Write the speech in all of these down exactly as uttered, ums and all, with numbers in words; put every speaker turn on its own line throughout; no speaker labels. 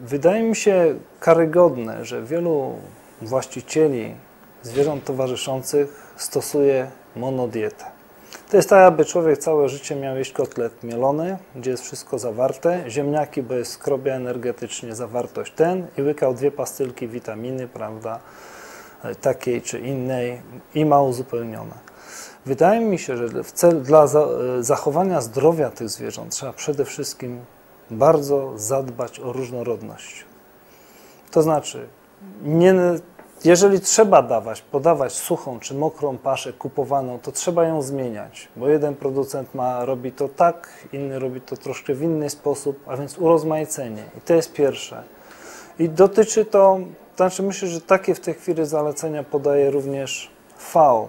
Wydaje mi się karygodne, że wielu właścicieli zwierząt towarzyszących stosuje monodietę. To jest tak, aby człowiek całe życie miał jeść kotlet mielony, gdzie jest wszystko zawarte, ziemniaki, bo jest skrobia energetycznie zawartość ten i łykał dwie pastylki witaminy, prawda, takiej czy innej i ma uzupełnione. Wydaje mi się, że w cel, dla za, zachowania zdrowia tych zwierząt trzeba przede wszystkim bardzo zadbać o różnorodność. To znaczy, nie, jeżeli trzeba dawać, podawać suchą czy mokrą paszę kupowaną, to trzeba ją zmieniać, bo jeden producent ma, robi to tak, inny robi to troszkę w inny sposób, a więc urozmaicenie. I to jest pierwsze. I dotyczy to, to znaczy myślę, że takie w tej chwili zalecenia podaje również F A O,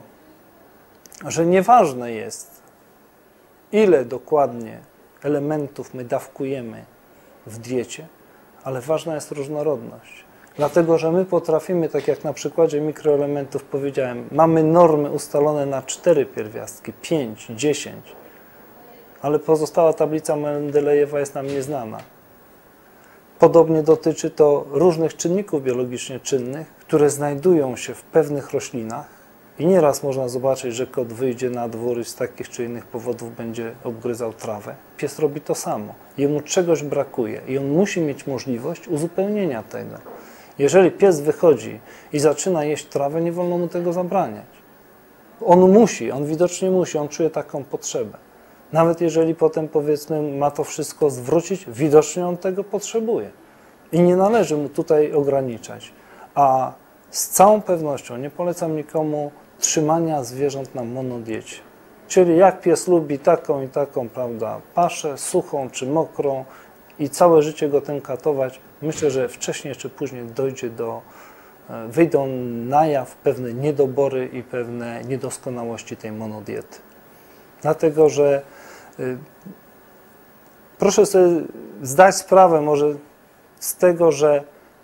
że nieważne jest, ile dokładnie elementów my dawkujemy w diecie, ale ważna jest różnorodność. Dlatego, że my potrafimy, tak jak na przykładzie mikroelementów powiedziałem, mamy normy ustalone na cztery pierwiastki, pięć, dziesięć, ale pozostała tablica Mendelejewa jest nam nieznana. Podobnie dotyczy to różnych czynników biologicznie czynnych, które znajdują się w pewnych roślinach i nieraz można zobaczyć, że kot wyjdzie na dwór i z takich czy innych powodów będzie obgryzał trawę. Pies robi to samo. Jemu czegoś brakuje i on musi mieć możliwość uzupełnienia tego. Jeżeli pies wychodzi i zaczyna jeść trawę, nie wolno mu tego zabraniać. On musi, on widocznie musi, on czuje taką potrzebę. Nawet jeżeli potem, powiedzmy, ma to wszystko zwrócić, widocznie on tego potrzebuje. I nie należy mu tutaj ograniczać. A z całą pewnością nie polecam nikomu trzymania zwierząt na monodiecie. Czyli jak pies lubi taką i taką, prawda, paszę, suchą czy mokrą i całe życie go tym katować, myślę, że wcześniej czy później dojdzie do, wyjdą na jaw pewne niedobory i pewne niedoskonałości tej monodiety. Dlatego, że y, proszę sobie zdać sprawę może z tego, że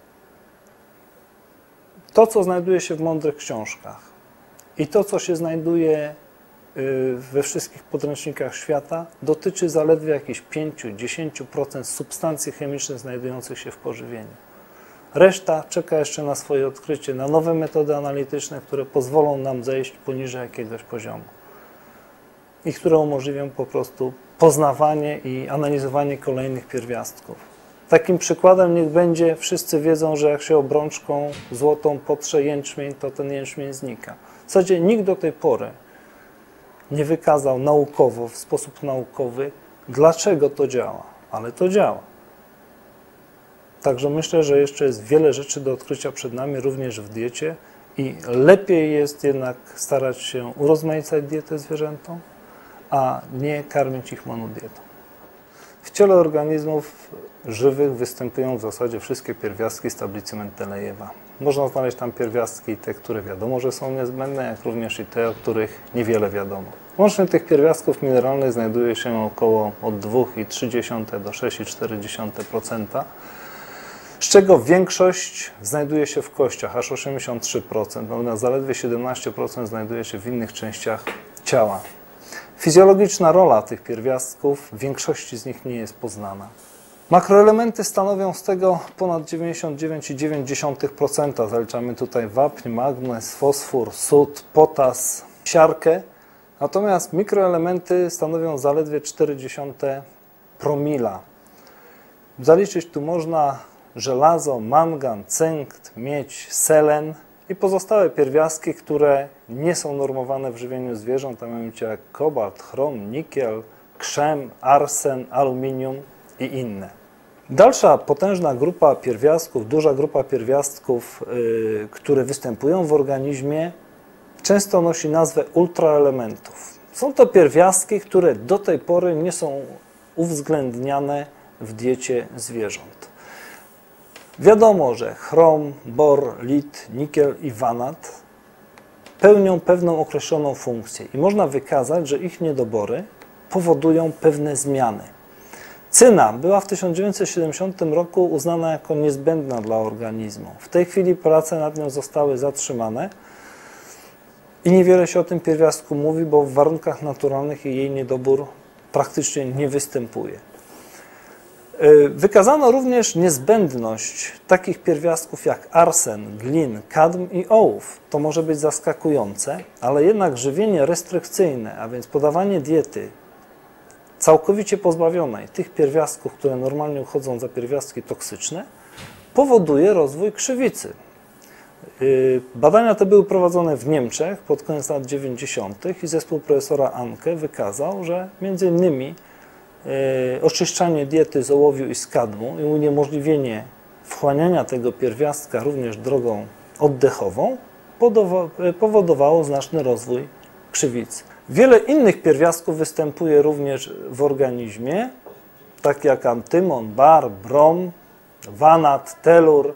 to, co znajduje się w mądrych książkach i to, co się znajduje we wszystkich podręcznikach świata, dotyczy zaledwie jakichś pięć do dziesięciu procent substancji chemicznych znajdujących się w pożywieniu. Reszta czeka jeszcze na swoje odkrycie, na nowe metody analityczne, które pozwolą nam zejść poniżej jakiegoś poziomu i które umożliwią po prostu poznawanie i analizowanie kolejnych pierwiastków. Takim przykładem niech będzie, wszyscy wiedzą, że jak się obrączką złotą potrze jęczmień, to ten jęczmień znika. W zasadzie nikt do tej pory nie wykazał naukowo, w sposób naukowy, dlaczego to działa, ale to działa. Także myślę, że jeszcze jest wiele rzeczy do odkrycia przed nami, również w diecie i lepiej jest jednak starać się urozmaicać dietę zwierzętom, a nie karmić ich monodietą. W ciele organizmów żywych występują w zasadzie wszystkie pierwiastki z tablicy Mendelejewa. Można znaleźć tam pierwiastki te, które wiadomo, że są niezbędne, jak również i te, o których niewiele wiadomo. Łącznie tych pierwiastków mineralnych znajduje się około od dwa i trzy dziesiąte do sześć i cztery dziesiąte procent, z czego większość znajduje się w kościach, aż osiemdziesiąt trzy procent, natomiast zaledwie siedemnaście procent znajduje się w innych częściach ciała. Fizjologiczna rola tych pierwiastków w większości z nich nie jest poznana. Makroelementy stanowią z tego ponad dziewięćdziesiąt dziewięć przecinek dziewięć procent. Zaliczamy tutaj wapń, magnez, fosfor, sód, potas, siarkę. Natomiast mikroelementy stanowią zaledwie cztery dziesiąte promila. Zaliczyć tu można żelazo, mangan, cynk, miedź, selen i pozostałe pierwiastki, które nie są normowane w żywieniu zwierząt, a mianowicie jak kobalt, chrom, nikiel, krzem, arsen, aluminium i inne. Dalsza potężna grupa pierwiastków, duża grupa pierwiastków, yy, które występują w organizmie, często nosi nazwę ultraelementów. Są to pierwiastki, które do tej pory nie są uwzględniane w diecie zwierząt. Wiadomo, że chrom, bor, lit, nikiel i wanat pełnią pewną określoną funkcję i można wykazać, że ich niedobory powodują pewne zmiany. Cyna była w tysiąc dziewięćset siedemdziesiątym roku uznana jako niezbędna dla organizmu. W tej chwili prace nad nią zostały zatrzymane i niewiele się o tym pierwiastku mówi, bo w warunkach naturalnych jej niedobór praktycznie nie występuje. Wykazano również niezbędność takich pierwiastków jak arsen, glin, kadm i ołów. To może być zaskakujące, ale jednak żywienie restrykcyjne, a więc podawanie diety całkowicie pozbawionej tych pierwiastków, które normalnie uchodzą za pierwiastki toksyczne, powoduje rozwój krzywicy. Badania te były prowadzone w Niemczech pod koniec lat dziewięćdziesiątych i zespół profesora Anke wykazał, że między innymi oczyszczanie diety z ołowiu i z kadmu i uniemożliwienie wchłaniania tego pierwiastka również drogą oddechową powodowało znaczny rozwój krzywicy. Wiele innych pierwiastków występuje również w organizmie, takie jak antymon, bar, brom, wanat, telur.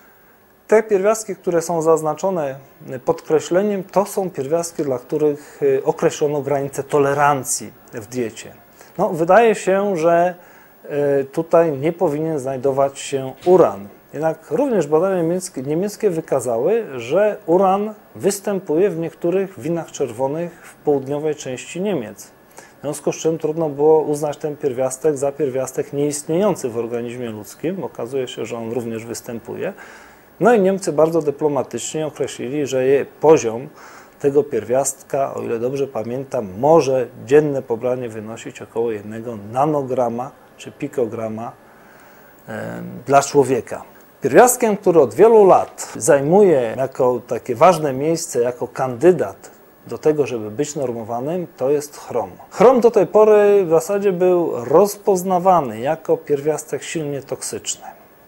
Te pierwiastki, które są zaznaczone podkreśleniem, to są pierwiastki, dla których określono granice tolerancji w diecie. No, wydaje się, że tutaj nie powinien znajdować się uran. Jednak również badania niemieckie, niemieckie wykazały, że uran występuje w niektórych winach czerwonych w południowej części Niemiec. W związku z czym trudno było uznać ten pierwiastek za pierwiastek nieistniejący w organizmie ludzkim. Okazuje się, że on również występuje. No i Niemcy bardzo dyplomatycznie określili, że jej poziom tego pierwiastka, o ile dobrze pamiętam, może dzienne pobranie wynosić około jednego nanograma czy pikograma e, dla człowieka. Pierwiastkiem, który od wielu lat zajmuje jako takie ważne miejsce, jako kandydat do tego, żeby być normowanym, to jest chrom. Chrom do tej pory w zasadzie był rozpoznawany jako pierwiastek silnie toksyczny.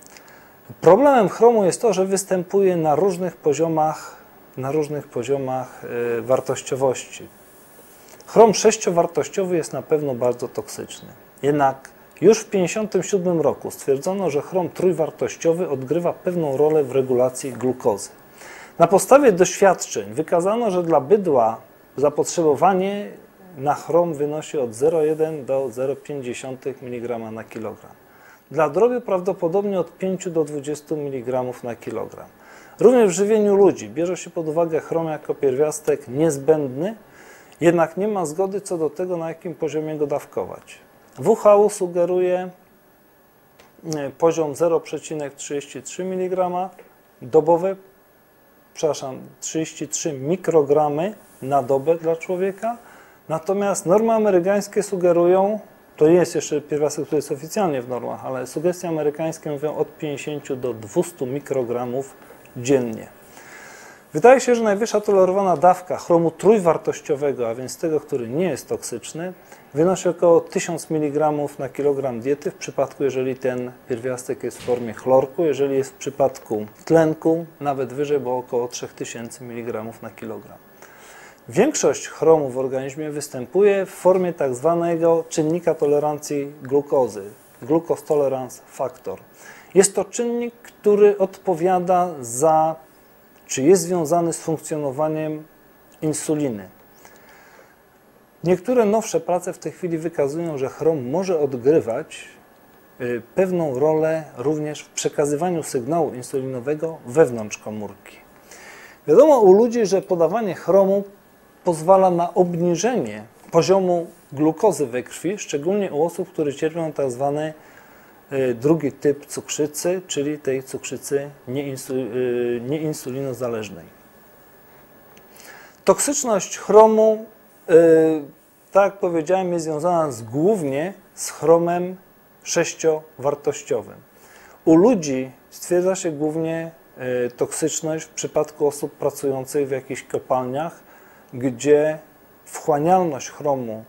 Problemem chromu jest to, że występuje na różnych poziomach na różnych poziomach y, wartościowości. Chrom sześciowartościowy jest na pewno bardzo toksyczny. Jednak już w tysiąc dziewięćset pięćdziesiątym siódmym roku stwierdzono, że chrom trójwartościowy odgrywa pewną rolę w regulacji glukozy. Na podstawie doświadczeń wykazano, że dla bydła zapotrzebowanie na chrom wynosi od zero przecinek jeden do zero przecinek pięć miligrama na kilogram. Dla drobiu prawdopodobnie od pięciu do dwudziestu miligramów na kilogram. Również w żywieniu ludzi bierze się pod uwagę chrom jako pierwiastek niezbędny, jednak nie ma zgody co do tego, na jakim poziomie go dawkować. W H U sugeruje poziom zero przecinek trzydzieści trzy miligrama dobowe, przepraszam, trzydzieści trzy mikrogramy na dobę dla człowieka, natomiast normy amerykańskie sugerują, to nie jest jeszcze pierwiastek, który jest oficjalnie w normach, ale sugestie amerykańskie mówią od pięćdziesięciu do dwustu mikrogramów dziennie. Wydaje się, że najwyższa tolerowana dawka chromu trójwartościowego, a więc tego, który nie jest toksyczny, wynosi około tysiąc miligramów na kilogram diety w przypadku, jeżeli ten pierwiastek jest w formie chlorku, jeżeli jest w przypadku tlenku, nawet wyżej, bo około trzy tysiące miligramów na kilogram. Większość chromu w organizmie występuje w formie tak zwanego czynnika tolerancji glukozy, glucose tolerance factor. Jest to czynnik, który odpowiada za, czy jest związany z funkcjonowaniem insuliny. Niektóre nowsze prace w tej chwili wykazują, że chrom może odgrywać pewną rolę również w przekazywaniu sygnału insulinowego wewnątrz komórki. Wiadomo u ludzi, że podawanie chromu pozwala na obniżenie poziomu glukozy we krwi, szczególnie u osób, które cierpią tak zwany drugi typ cukrzycy, czyli tej cukrzycy nieinsulinozależnej. Toksyczność chromu, tak jak powiedziałem, jest związana z, głównie z chromem sześciowartościowym. U ludzi stwierdza się głównie toksyczność w przypadku osób pracujących w jakichś kopalniach, gdzie wchłanialność chromu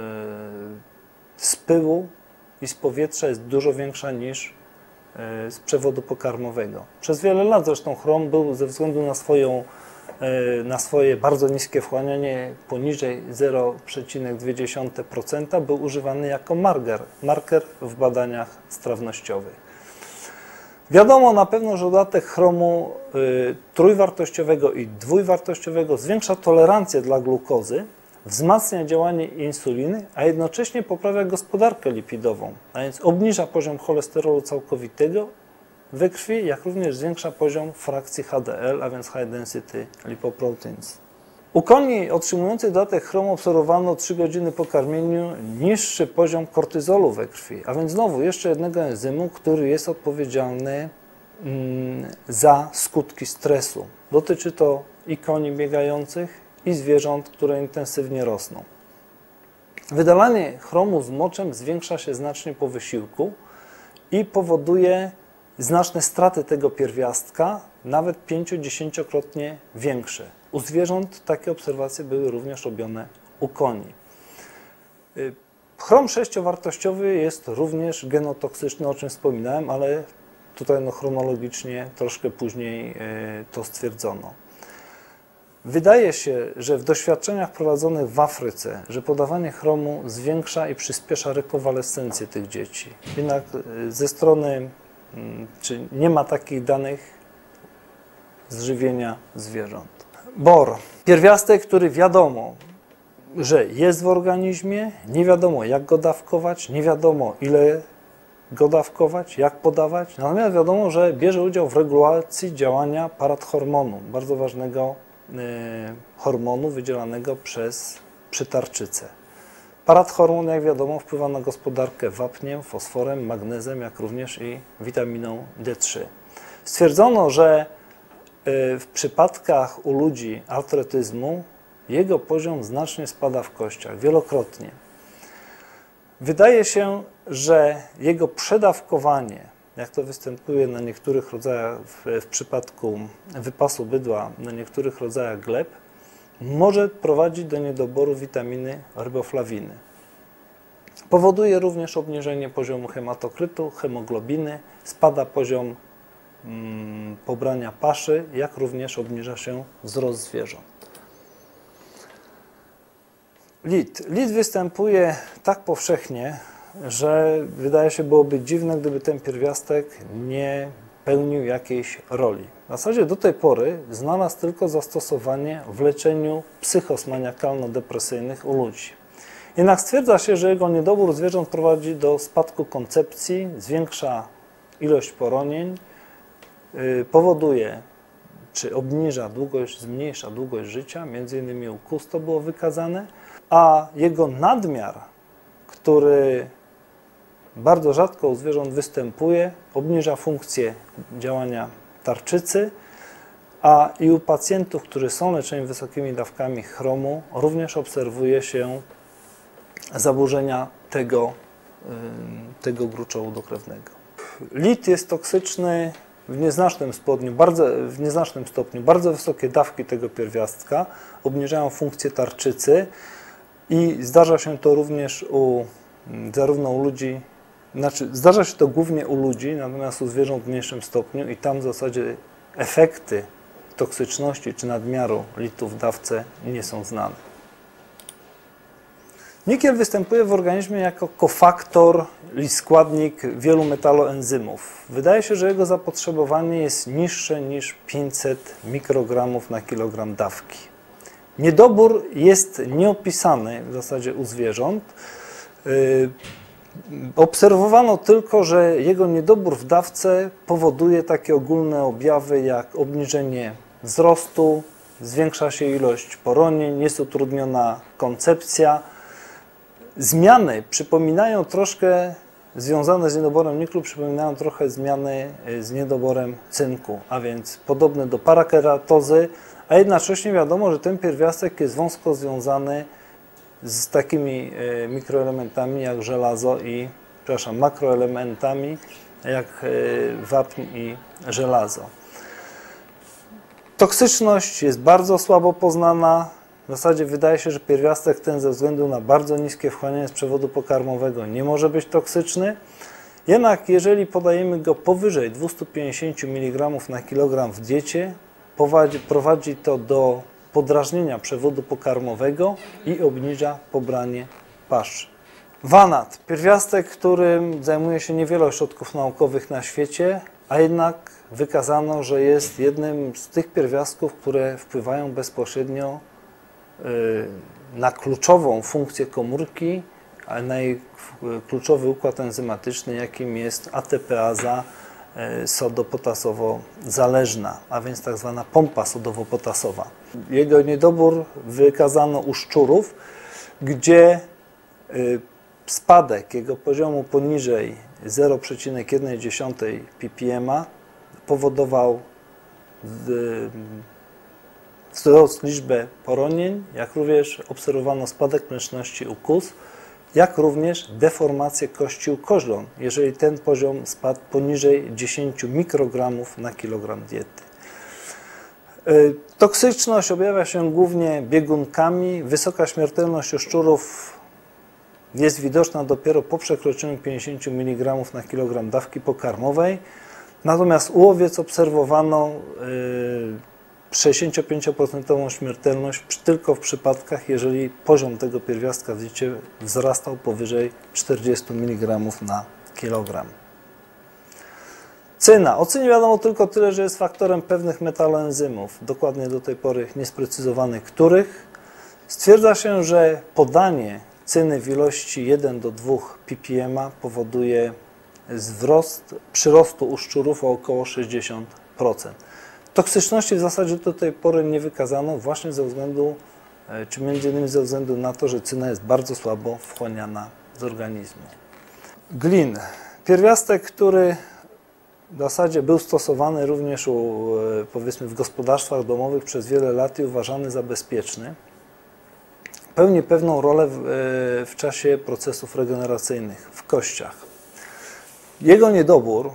z pyłu i z powietrza jest dużo większa niż z przewodu pokarmowego. Przez wiele lat zresztą chrom był ze względu na, swoją, na swoje bardzo niskie wchłanianie poniżej zero przecinek dwa procent był używany jako marker, marker w badaniach strawnościowych. Wiadomo na pewno, że dodatek chromu y, trójwartościowego i dwójwartościowego zwiększa tolerancję dla glukozy, wzmacnia działanie insuliny, a jednocześnie poprawia gospodarkę lipidową, a więc obniża poziom cholesterolu całkowitego we krwi, jak również zwiększa poziom frakcji H D L, a więc High Density Lipoproteins. U koni otrzymujących dodatek chromu obserwowano trzy godziny po karmieniu niższy poziom kortyzolu we krwi, a więc znowu jeszcze jednego enzymu, który jest odpowiedzialny mm, za skutki stresu. Dotyczy to i koni biegających, i zwierząt, które intensywnie rosną. Wydalanie chromu z moczem zwiększa się znacznie po wysiłku i powoduje znaczne straty tego pierwiastka, nawet pięcio-dziesięciokrotnie większe. U zwierząt takie obserwacje były również robione u koni. Chrom sześciowartościowy jest również genotoksyczny, o czym wspominałem, ale tutaj no, chronologicznie troszkę później to stwierdzono. Wydaje się, że w doświadczeniach prowadzonych w Afryce, że podawanie chromu zwiększa i przyspiesza rekowalescencję tych dzieci. Jednak ze strony, czy nie ma takich danych z żywienia zwierząt. Bor. Pierwiastek, który wiadomo, że jest w organizmie, nie wiadomo jak go dawkować, nie wiadomo ile go dawkować, jak podawać, natomiast wiadomo, że bierze udział w regulacji działania parathormonu, bardzo ważnego hormonu wydzielanego przez przytarczycę. Parathormon, jak wiadomo, wpływa na gospodarkę wapniem, fosforem, magnezem, jak również i witaminą D trzy. Stwierdzono, że w przypadkach u ludzi artretyzmu jego poziom znacznie spada w kościach, wielokrotnie. Wydaje się, że jego przedawkowanie, jak to występuje na niektórych rodzajach, w, w przypadku wypasu bydła, na niektórych rodzajach gleb, może prowadzić do niedoboru witaminy riboflawiny. Powoduje również obniżenie poziomu hematokrytu, hemoglobiny, spada poziom mm, pobrania paszy, jak również obniża się wzrost zwierząt. Lit. Lit występuje tak powszechnie, że wydaje się byłoby dziwne, gdyby ten pierwiastek nie pełnił jakiejś roli. W zasadzie do tej pory znalazł tylko zastosowanie w leczeniu psychosmaniakalno-depresyjnych u ludzi. Jednak stwierdza się, że jego niedobór zwierząt prowadzi do spadku koncepcji, zwiększa ilość poronień, yy, powoduje czy obniża długość, zmniejsza długość życia, między innymi u kóz to było wykazane, a jego nadmiar, który bardzo rzadko u zwierząt występuje, obniża funkcję działania tarczycy, a i u pacjentów, którzy są leczeni wysokimi dawkami chromu, również obserwuje się zaburzenia tego, tego gruczołu dokrewnego. Lit jest toksyczny w nieznacznym stopniu, bardzo, w nieznacznym stopniu. Bardzo wysokie dawki tego pierwiastka obniżają funkcję tarczycy i zdarza się to również u, zarówno u ludzi, znaczy zdarza się to głównie u ludzi, natomiast u zwierząt w mniejszym stopniu i tam w zasadzie efekty toksyczności czy nadmiaru litu w dawce nie są znane. Nikiel występuje w organizmie jako kofaktor i składnik wielu metaloenzymów. Wydaje się, że jego zapotrzebowanie jest niższe niż pięćset mikrogramów na kilogram dawki. Niedobór jest nieopisany w zasadzie u zwierząt. Yy, obserwowano tylko, że jego niedobór w dawce powoduje takie ogólne objawy jak obniżenie wzrostu, zwiększa się ilość poronień, jest utrudniona koncepcja. Zmiany przypominają troszkę, związane z niedoborem niklu, przypominają trochę zmiany z niedoborem cynku, a więc podobne do parakeratozy, a jednocześnie wiadomo, że ten pierwiastek jest wąsko związany z takimi mikroelementami jak żelazo i, przepraszam, makroelementami jak wapń i żelazo. Toksyczność jest bardzo słabo poznana. W zasadzie wydaje się, że pierwiastek ten ze względu na bardzo niskie wchłanianie z przewodu pokarmowego nie może być toksyczny. Jednak jeżeli podajemy go powyżej dwieście pięćdziesiąt miligramów na kilogram w diecie, prowadzi, prowadzi to do podrażnienia przewodu pokarmowego i obniża pobranie paszy. Wanat. Pierwiastek, którym zajmuje się niewiele ośrodków naukowych na świecie, a jednak wykazano, że jest jednym z tych pierwiastków, które wpływają bezpośrednio na kluczową funkcję komórki, a na jej kluczowy układ enzymatyczny, jakim jest A T P aza sodopotasowo-zależna, a więc tak zwana pompa sodowo-potasowa. Jego niedobór wykazano u szczurów, gdzie spadek jego poziomu poniżej zero przecinek jeden ppm powodował wzrost liczby poronień, jak również obserwowano spadek mleczności u kóz, jak również deformację kości u koźląt, jeżeli ten poziom spadł poniżej dziesięć mikrogramów na kilogram diety. Toksyczność objawia się głównie biegunkami. Wysoka śmiertelność u szczurów jest widoczna dopiero po przekroczeniu pięćdziesiąt miligramów na kilogram dawki pokarmowej. Natomiast u owiec obserwowano sześćdziesięciopięcioprocentową śmiertelność tylko w przypadkach, jeżeli poziom tego pierwiastka w diecie wzrastał powyżej czterdziestu miligramów na kilogram. Cyna. O cynie wiadomo tylko tyle, że jest faktorem pewnych metaloenzymów, dokładnie do tej pory niesprecyzowanych których. Stwierdza się, że podanie cyny w ilości jeden do dwóch ppm powoduje wzrost przyrostu u szczurów o około sześćdziesiąt procent. Toksyczności w zasadzie do tej pory nie wykazano właśnie ze względu, czy między innymi ze względu na to, że cyna jest bardzo słabo wchłaniana z organizmu. Glin. Pierwiastek, który w zasadzie był stosowany również u, powiedzmy, w gospodarstwach domowych przez wiele lat i uważany za bezpieczny, pełni pewną rolę w, w czasie procesów regeneracyjnych w kościach. Jego niedobór,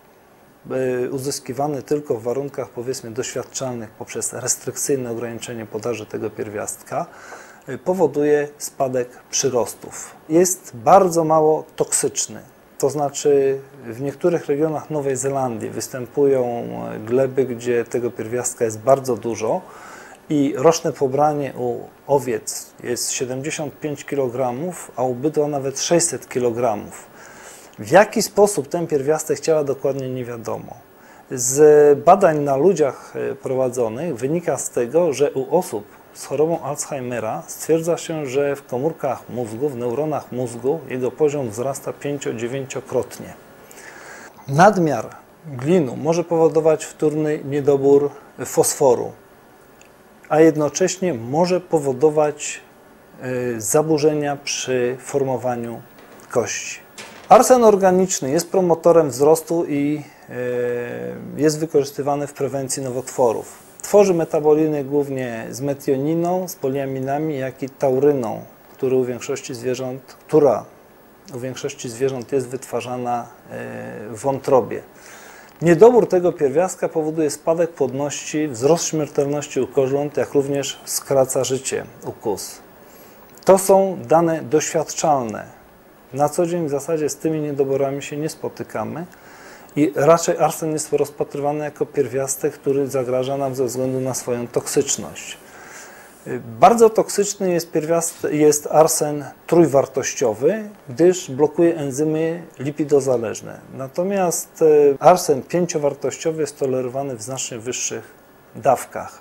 uzyskiwany tylko w warunkach, powiedzmy, doświadczalnych poprzez restrykcyjne ograniczenie podaży tego pierwiastka, powoduje spadek przyrostów. Jest bardzo mało toksyczny, to znaczy w niektórych regionach Nowej Zelandii występują gleby, gdzie tego pierwiastka jest bardzo dużo i roczne pobranie u owiec jest siedemdziesiąt pięć kilogramów, a u bydła nawet sześćset kilogramów. W jaki sposób ten pierwiastek działa dokładnie nie wiadomo. Z badań na ludziach prowadzonych wynika z tego, że u osób z chorobą Alzheimera stwierdza się, że w komórkach mózgu, w neuronach mózgu jego poziom wzrasta pięcio-dziewięciokrotnie. Nadmiar glinu może powodować wtórny niedobór fosforu, a jednocześnie może powodować zaburzenia przy formowaniu kości. Arsen organiczny jest promotorem wzrostu i jest wykorzystywany w prewencji nowotworów. Tworzy metaboliny głównie z metioniną, z poliaminami, jak i tauryną, który u większości zwierząt, która u większości zwierząt jest wytwarzana w wątrobie. Niedobór tego pierwiastka powoduje spadek płodności, wzrost śmiertelności u koźląt, jak również skraca życie u kóz. To są dane doświadczalne. Na co dzień w zasadzie z tymi niedoborami się nie spotykamy i raczej arsen jest rozpatrywany jako pierwiastek, który zagraża nam ze względu na swoją toksyczność. Bardzo toksyczny jest, jest arsen trójwartościowy, gdyż blokuje enzymy lipidozależne. Natomiast arsen pięciowartościowy jest tolerowany w znacznie wyższych dawkach.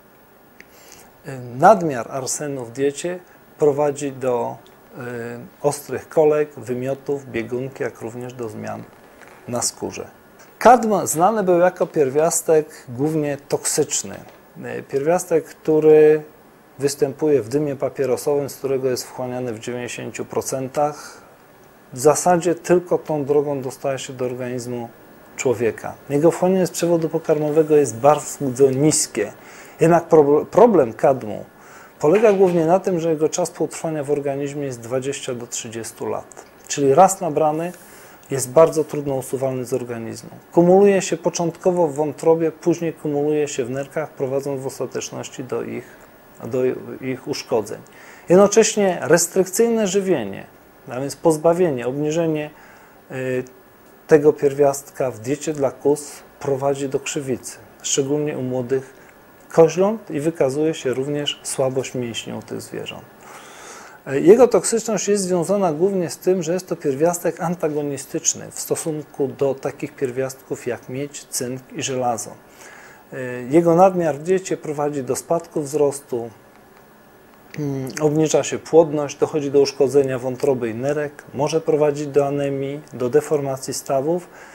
Nadmiar arsenu w diecie prowadzi do ostrych kolek, wymiotów, biegunki, jak również do zmian na skórze. Kadm znany był jako pierwiastek głównie toksyczny. Pierwiastek, który występuje w dymie papierosowym, z którego jest wchłaniany w dziewięćdziesięciu procentach. W zasadzie tylko tą drogą dostaje się do organizmu człowieka. Jego wchłanianie z przewodu pokarmowego jest bardzo niskie. Jednak problem kadmu polega głównie na tym, że jego czas przetrwania w organizmie jest dwadzieścia do trzydziestu lat. Czyli raz nabrany jest bardzo trudno usuwalny z organizmu. Kumuluje się początkowo w wątrobie, później kumuluje się w nerkach, prowadząc w ostateczności do ich, do ich uszkodzeń. Jednocześnie restrykcyjne żywienie, a więc pozbawienie, obniżenie y, tego pierwiastka w diecie dla kóz prowadzi do krzywicy, szczególnie u młodych koźląt i wykazuje się również słabość mięśni u tych zwierząt. Jego toksyczność jest związana głównie z tym, że jest to pierwiastek antagonistyczny w stosunku do takich pierwiastków jak miedź, cynk i żelazo. Jego nadmiar w diecie prowadzi do spadku wzrostu, obniża się płodność, dochodzi do uszkodzenia wątroby i nerek, może prowadzić do anemii, do deformacji stawów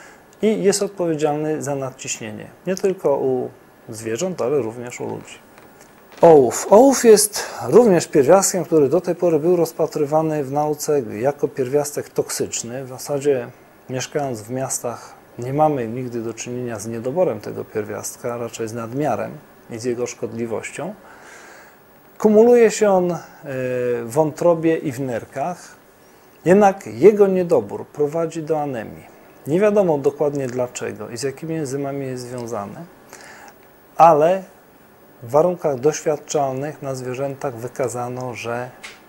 i jest odpowiedzialny za nadciśnienie. Nie tylko u zwierząt, ale również u ludzi. Ołów. Ołów jest również pierwiastkiem, który do tej pory był rozpatrywany w nauce jako pierwiastek toksyczny. W zasadzie mieszkając w miastach nie mamy nigdy do czynienia z niedoborem tego pierwiastka, raczej z nadmiarem i z jego szkodliwością. Kumuluje się on w wątrobie i w nerkach, jednak jego niedobór prowadzi do anemii. Nie wiadomo dokładnie dlaczego i z jakimi enzymami jest związany, ale w warunkach doświadczalnych na zwierzętach wykazano, że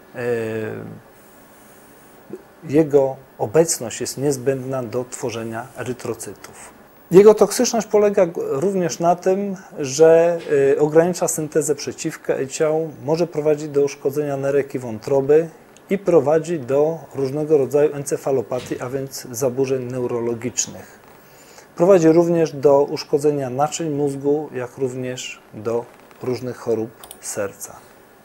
jego obecność jest niezbędna do tworzenia erytrocytów. Jego toksyczność polega również na tym, że ogranicza syntezę przeciwciał, może prowadzić do uszkodzenia nerek i wątroby i prowadzi do różnego rodzaju encefalopatii, a więc zaburzeń neurologicznych. Prowadzi również do uszkodzenia naczyń mózgu, jak również do różnych chorób serca.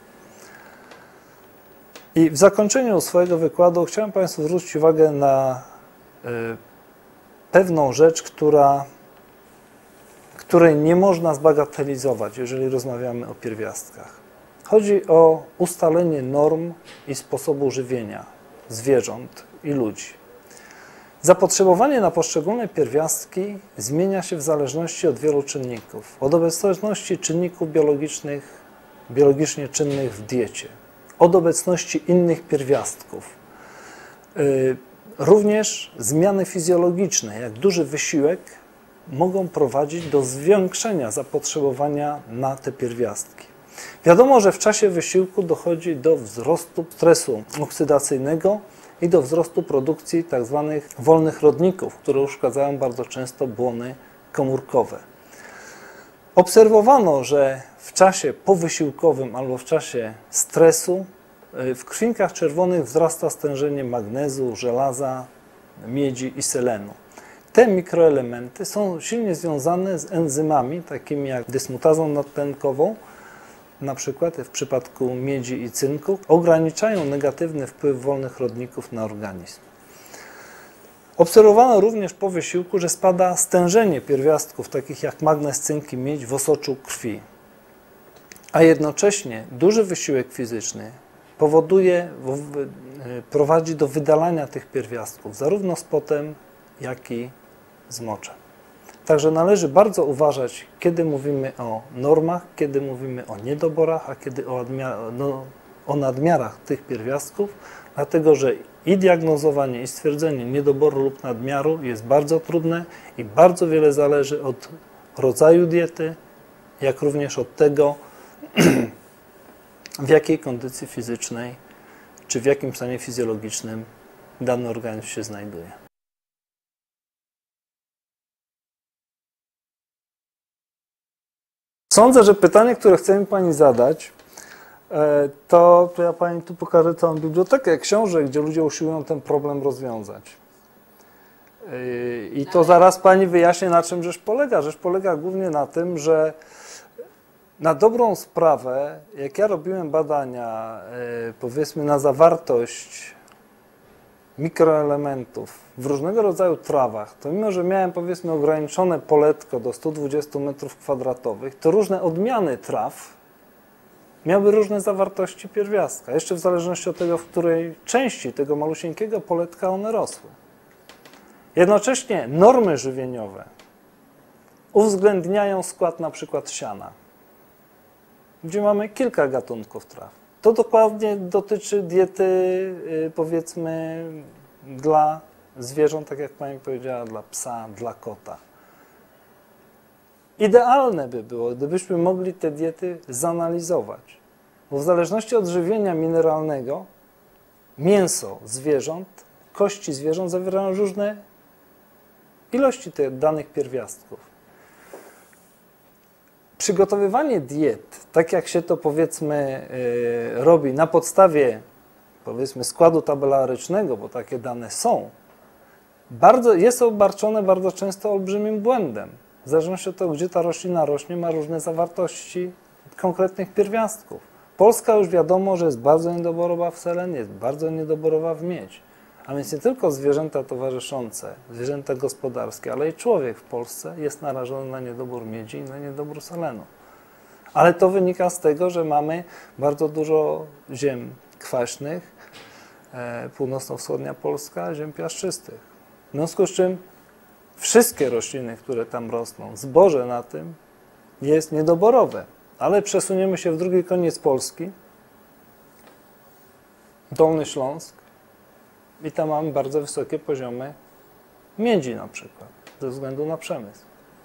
I w zakończeniu swojego wykładu chciałem Państwu zwrócić uwagę na y, pewną rzecz, która, której nie można zbagatelizować, jeżeli rozmawiamy o pierwiastkach. Chodzi o ustalenie norm i sposobu żywienia zwierząt i ludzi. Zapotrzebowanie na poszczególne pierwiastki zmienia się w zależności od wielu czynników. Od obecności czynników biologicznych, biologicznie czynnych w diecie, od obecności innych pierwiastków. Yy, również zmiany fizjologiczne, jak duży wysiłek, mogą prowadzić do zwiększenia zapotrzebowania na te pierwiastki. Wiadomo, że w czasie wysiłku dochodzi do wzrostu stresu oksydacyjnego i do wzrostu produkcji tzw. wolnych rodników, które uszkadzają bardzo często błony komórkowe. Obserwowano, że w czasie powysiłkowym albo w czasie stresu w krwinkach czerwonych wzrasta stężenie magnezu, żelaza, miedzi i selenu. Te mikroelementy są silnie związane z enzymami, takimi jak dysmutazą nadtlenkową, na przykład w przypadku miedzi i cynku, ograniczają negatywny wpływ wolnych rodników na organizm. Obserwowano również po wysiłku, że spada stężenie pierwiastków takich jak magnez, cynk i miedź w osoczu krwi, a jednocześnie duży wysiłek fizyczny powoduje, prowadzi do wydalania tych pierwiastków zarówno z potem, jak i z moczem. Także należy bardzo uważać, kiedy mówimy o normach, kiedy mówimy o niedoborach, a kiedy o, no, o nadmiarach tych pierwiastków, dlatego że i diagnozowanie, i stwierdzenie niedoboru lub nadmiaru jest bardzo trudne i bardzo wiele zależy od rodzaju diety, jak również od tego, w jakiej kondycji fizycznej czy w jakim stanie fizjologicznym dany organizm się znajduje. Sądzę, że pytanie, które chce mi Pani zadać, to, to ja Pani tu pokażę całą bibliotekę książek, gdzie ludzie usiłują ten problem rozwiązać. I to zaraz Pani wyjaśnię, na czym rzecz polega. Rzecz polega głównie na tym, że na dobrą sprawę, jak ja robiłem badania, powiedzmy na zawartość mikroelementów w różnego rodzaju trawach, to mimo, że miałem powiedzmy ograniczone poletko do stu dwudziestu metrów kwadratowych, to różne odmiany traw miały różne zawartości pierwiastka, jeszcze w zależności od tego, w której części tego malusieńkiego poletka one rosły. Jednocześnie normy żywieniowe uwzględniają skład na przykład siana, gdzie mamy kilka gatunków traw. To dokładnie dotyczy diety, powiedzmy, dla zwierząt, tak jak Pani powiedziała, dla psa, dla kota. Idealne by było, gdybyśmy mogli te diety zanalizować, bo w zależności od żywienia mineralnego mięso zwierząt, kości zwierząt zawierają różne ilości tych danych pierwiastków. Przygotowywanie diet, tak jak się to powiedzmy yy, robi na podstawie powiedzmy składu tabelarycznego, bo takie dane są, bardzo, jest obarczone bardzo często olbrzymim błędem. W zależności od tego, gdzie ta roślina rośnie, ma różne zawartości konkretnych pierwiastków. Polska już wiadomo, że jest bardzo niedoborowa w selen, jest bardzo niedoborowa w miedź. A więc nie tylko zwierzęta towarzyszące, zwierzęta gospodarskie, ale i człowiek w Polsce jest narażony na niedobór miedzi i na niedobór selenu. Ale to wynika z tego, że mamy bardzo dużo ziem kwaśnych, e, północno-wschodnia Polska, ziem piaszczystych. W związku z czym wszystkie rośliny, które tam rosną, zboże na tym jest niedoborowe. Ale przesuniemy się w drugi koniec Polski, Dolny Śląsk, i tam mamy bardzo wysokie poziomy miedzi na przykład, ze względu na przemysł.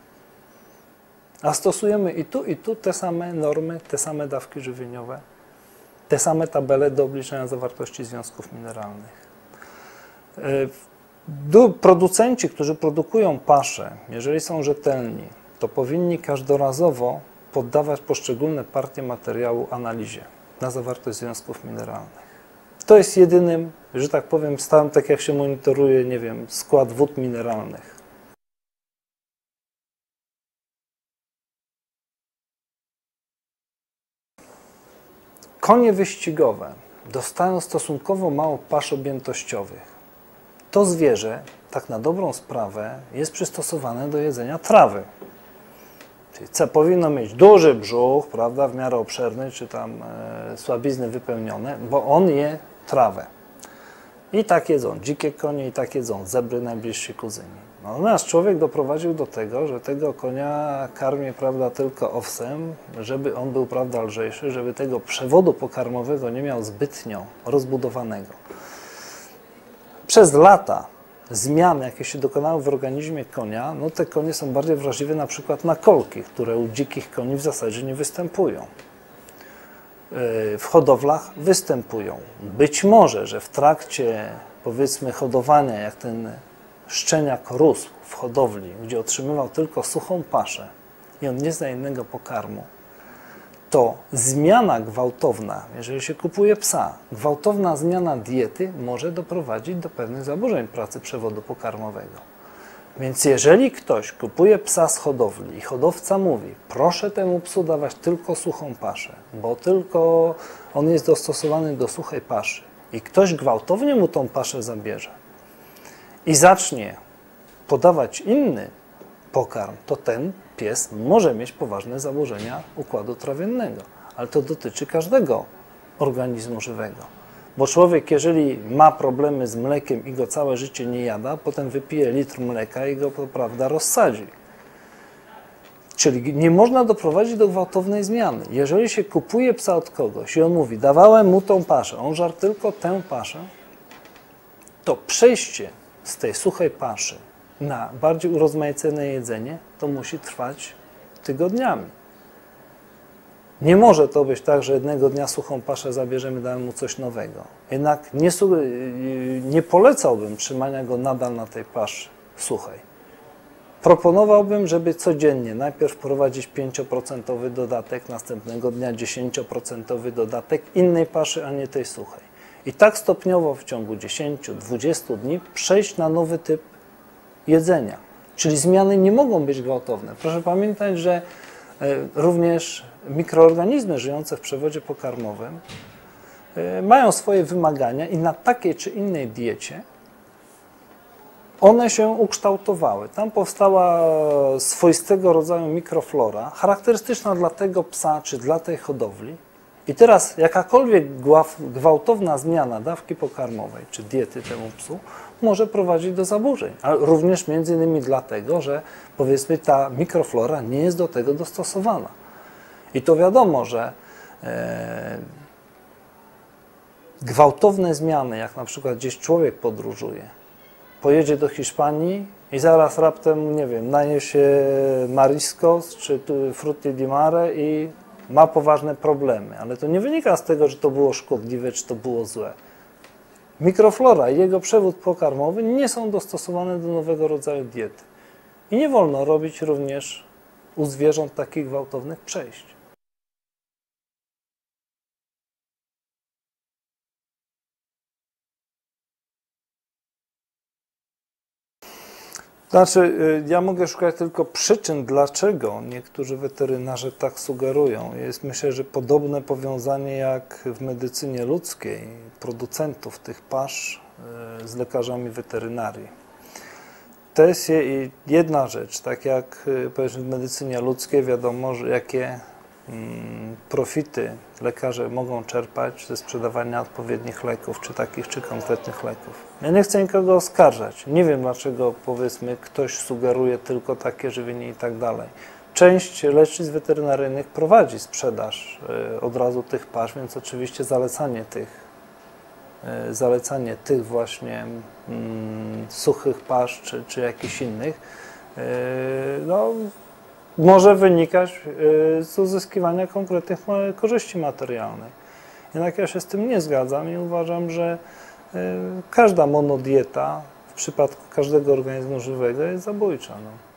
A stosujemy i tu, i tu te same normy, te same dawki żywieniowe, te same tabele do obliczenia zawartości związków mineralnych. Producenci, którzy produkują pasze, jeżeli są rzetelni, to powinni każdorazowo poddawać poszczególne partie materiału analizie na zawartość związków mineralnych. To jest jedynym, że tak powiem, stałym, tak jak się monitoruje, nie wiem, skład wód mineralnych. Konie wyścigowe dostają stosunkowo mało pasz objętościowych. To zwierzę, tak na dobrą sprawę, jest przystosowane do jedzenia trawy. Czyli co, powinno mieć duży brzuch, prawda, w miarę obszerny, czy tam e, słabizny wypełnione, bo on je trawę. I tak jedzą dzikie konie, i tak jedzą zebry, najbliżsi kuzyni. Natomiast człowiek doprowadził do tego, że tego konia karmi, prawda, tylko owsem, żeby on był, prawda, lżejszy, żeby tego przewodu pokarmowego nie miał zbytnio rozbudowanego. Przez lata zmiany, jakie się dokonały w organizmie konia, no te konie są bardziej wrażliwe na przykład na kolki, które u dzikich koni w zasadzie nie występują. W hodowlach występują. Być może, że w trakcie, powiedzmy, hodowania, jak ten szczeniak rósł w hodowli, gdzie otrzymywał tylko suchą paszę i on nie zna innego pokarmu, to zmiana gwałtowna, jeżeli się kupuje psa, gwałtowna zmiana diety może doprowadzić do pewnych zaburzeń pracy przewodu pokarmowego. Więc jeżeli ktoś kupuje psa z hodowli i hodowca mówi, proszę temu psu dawać tylko suchą paszę, bo tylko on jest dostosowany do suchej paszy i ktoś gwałtownie mu tą paszę zabierze i zacznie podawać inny pokarm, to ten pies może mieć poważne zaburzenia układu trawiennego. Ale to dotyczy każdego organizmu żywego. Bo człowiek, jeżeli ma problemy z mlekiem i go całe życie nie jada, potem wypije litr mleka i go, prawda, rozsadzi. Czyli nie można doprowadzić do gwałtownej zmiany. Jeżeli się kupuje psa od kogoś i on mówi, dawałem mu tą paszę, on żarł tylko tę paszę, to przejście z tej suchej paszy na bardziej urozmaicone jedzenie, to musi trwać tygodniami. Nie może to być tak, że jednego dnia suchą paszę zabierzemy, damy mu coś nowego. Jednak nie, nie polecałbym trzymania go nadal na tej paszy suchej. Proponowałbym, żeby codziennie najpierw wprowadzić pięcioprocentowy dodatek, następnego dnia dziesięcioprocentowy dodatek innej paszy, a nie tej suchej. I tak stopniowo w ciągu dziesięciu do dwudziestu dni przejść na nowy typ jedzenia. Czyli zmiany nie mogą być gwałtowne. Proszę pamiętać, że również mikroorganizmy żyjące w przewodzie pokarmowym mają swoje wymagania i na takiej czy innej diecie one się ukształtowały. Tam powstała swoistego rodzaju mikroflora, charakterystyczna dla tego psa czy dla tej hodowli. I teraz jakakolwiek gwałtowna zmiana dawki pokarmowej czy diety temu psu może prowadzić do zaburzeń, ale również między innymi dlatego, że powiedzmy ta mikroflora nie jest do tego dostosowana. I to wiadomo, że e, gwałtowne zmiany, jak na przykład gdzieś człowiek podróżuje, pojedzie do Hiszpanii i zaraz raptem, nie wiem, naje się mariscos czy frutti di mare i ma poważne problemy, ale to nie wynika z tego, że to było szkodliwe, czy to było złe. Mikroflora i jego przewód pokarmowy nie są dostosowane do nowego rodzaju diety. I nie wolno robić również u zwierząt takich gwałtownych przejść. Znaczy, ja mogę szukać tylko przyczyn, dlaczego niektórzy weterynarze tak sugerują. Jest, myślę, że podobne powiązanie jak w medycynie ludzkiej producentów tych pasz y, z lekarzami weterynarii. To jest je- jedna rzecz, tak jak y, powiedzmy w medycynie ludzkiej wiadomo, że jakie mm, profity lekarze mogą czerpać ze sprzedawania odpowiednich leków, czy takich, czy konkretnych leków. Ja nie chcę nikogo oskarżać. Nie wiem, dlaczego, powiedzmy, ktoś sugeruje tylko takie żywienie i tak dalej. Część lecznic weterynaryjnych prowadzi sprzedaż y, od razu tych pasz, więc oczywiście zalecanie tych, y, zalecanie tych właśnie mm, suchych pasz, czy, czy jakichś innych, y, no, może wynikać y, z uzyskiwania konkretnych ma- korzyści materialnych. Jednak ja się z tym nie zgadzam i uważam, że y, każda monodieta w przypadku każdego organizmu żywego jest zabójcza. No.